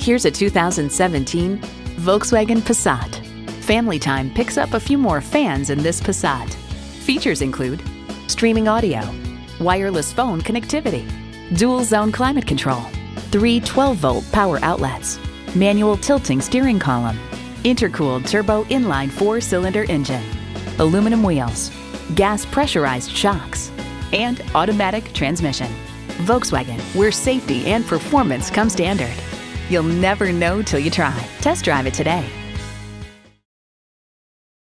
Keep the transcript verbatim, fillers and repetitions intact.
Here's a two thousand seventeen Volkswagen Passat. Family time picks up a few more fans in this Passat. Features include streaming audio, wireless phone connectivity, dual zone climate control, three twelve volt power outlets, manual tilting steering column, intercooled turbo inline four-cylinder engine, aluminum wheels, gas pressurized shocks, and automatic transmission. Volkswagen, where safety and performance come standard. You'll never know till you try. Test drive it today.